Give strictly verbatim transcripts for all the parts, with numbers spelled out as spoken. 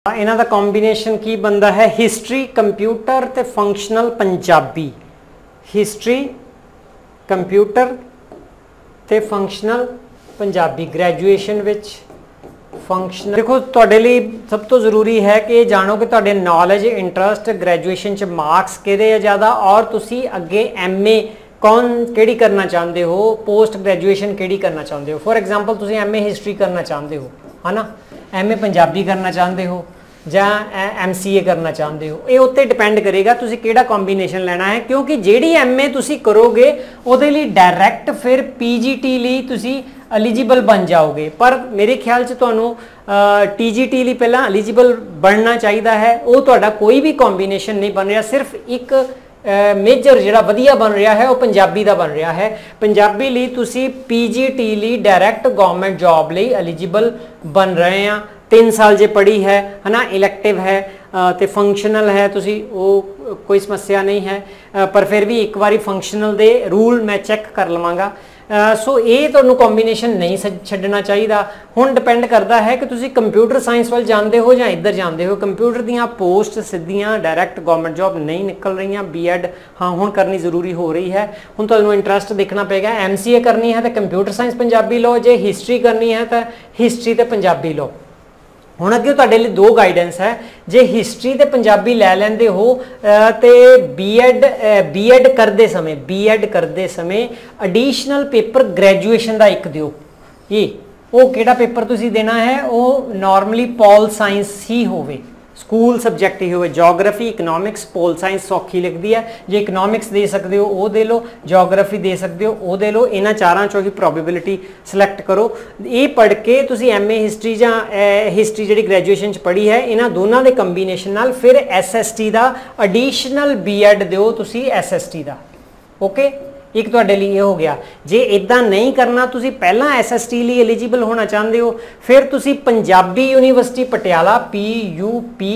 इन्हां दा कॉम्बीनेशन की बनता है हिस्टरी कंप्यूटर ते फंक्शनल पंजाबी। हिस्टरी कंप्यूटर ते फंक्शनल पंजाबी ग्रैजुएशन विच फंक्शनल। देखो तुहाडे लई सब तो जरूरी है कि जानो कि तुहाडे नॉलेज इंटरस्ट ग्रैजुएशन च मार्क्स किहदे ज़्यादा और तुसी अगे एम ए कौन केड़ी करना चाहते हो, पोस्ट ग्रैजुएशन केड़ी करना चाहते हो। फॉर एग्जाम्पल तुसी एम ए हिस्टरी करना चाहते हो है ना, एम ए पंजाबी करना चाहते हो ਜਾਂ एम सी ए करना चाहते हो, ये उत्ते डिपेंड करेगा तुसी केड़ा कॉम्बीनेशन लेना है। क्योंकि जेड़ी एम ए तुसी करोगे उहदे लई डायरैक्ट फिर पी जी टी लई तुसी एलिजिबल बन जाओगे। पर मेरे ख्याल से तुहानू टी जी टी लई पहला एलिजिबल बनना चाहिए है। वो तुहाडा कोई भी कॉम्बीनेशन नहीं बन रहा, सिर्फ एक मेजर जिहड़ा वधिया बन रहा है वो पंजाबी का बन रहा है। पंजाबी लई तुसी पी जी टी लई डायरैक्ट गवर्नमेंट जॉब लई एलिजिबल बन रहे हैं। तीन साल जे पढ़ी है है ना, इलैक्टिव है तो फंक्शनल है, तुसी वो कोई समस्या नहीं है। पर फिर भी एक बारी फंक्शनल दे रूल मैं चैक कर लवांगा। सो ये तुहानू कॉम्बीनेशन नहीं छड्डना चाहिए। हुण डिपेंड करता है कि तुसी कंप्यूटर साइंस वाल जाते हो या इधर जाते हो। कंप्यूटर दियाँ पोस्ट सीधियाँ डायरैक्ट गवर्नमेंट जॉब नहीं निकल रही, बी एड हाँ हुण करनी जरूरी हो रही है। हुण तुहानू इंटरस्ट देखना पेगा, एम सी ए करनी है तो कंप्यूटर साइंस पंजाबी लो, जे हिस्टरी करनी है तो हिस्टरी तो पंजाबी लो। हुण अगे तुहाडे लई दो गाइडेंस है, जे हिस्टरी ते पंजाबी लै लैंदे हो तो बी एड बी एड करते समय बी एड करते समय एडिशनल पेपर ग्रैजुएशन का एक दिओ। ये वो किहड़ा पेपर तुसी देना है, वो नॉर्मली पॉल साइंस ही होवे, स्कूल सबजैक्ट ही होवे। जोग्राफी इकनॉमिक्स पोल साइंस सौखी लगती है, जे इकनॉमिक्स दे सकते हो वो दे लो, जोग्राफी दे सकते हो वो दे लो। इन्हां चारां चों ही प्रोबेबिलिटी सिलैक्ट करो। ये पढ़ के तुसी एम ए हिस्टरी जां हिस्टरी जिहड़ी ग्रैजुएशन च पढ़ी है इन्हां दोनों के कंबीनेशन नाल फिर एस एस टी का एडिशनल बी एड दिओ तुसी एस एस टी का। ओके, एक तुहाडे लिए हो गया। जे इदां नहीं करना, तुसी पहला एस एस टी लिए एलिजिबल होना चाहते हो, फिर तुसी Punjabi university Patiala P U P,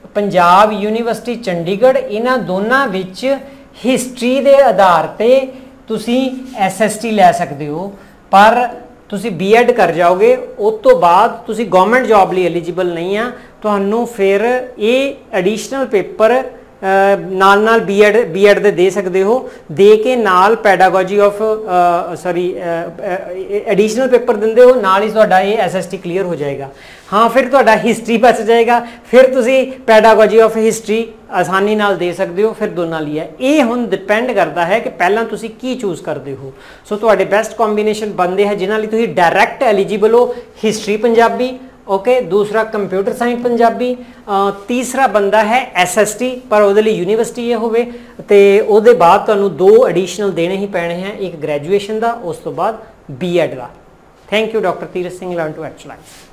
Punjab university Chandigarh, इन्हां दोनों विच हिस्टरी के आधार पर तुसी एस एस टी लै सकते हो। पर तुसी बी एड कर जाओगे उस तो बाद तुसी गवर्नमेंट जॉब लिए एलिजिबल नहीं आ। तुहानू फिर ये एडिशनल पेपर नाल नाल बी एड बी एड दे दे सकते हो, दे के नाल pedagogy of sorry additional paper देंदे हो, नाल ही तुहाडा ये एस एस टी क्लीयर हो जाएगा। हाँ, फिर तुहाडा हिस्टरी बच जाएगा, फिर तुसी पैडागोजी ऑफ हिस्टरी आसानी नाल दे सकते हो। फिर दोनों लिए ये हुण डिपेंड करता है कि पहला तुसी की चूज करते हो। सो तुहाडे बेस्ट कॉम्बीनेशन बनते हैं जिन्हां लई तुसी डायरैक्ट एलिजिबल हो, हिस्टरी पंजाबी ओके okay, दूसरा कंप्यूटर साइंस पंजाबी, तीसरा बंदा है एस एस टी पर वो यूनीवर्सिटी ये होवे ते उहदे बाद तुहानू दो एडिशनल देने ही पैने हैं, एक ग्रैजुएशन का उस तो बाद बी एड का। Thank you doctor Tirath Singh, learn to actualise.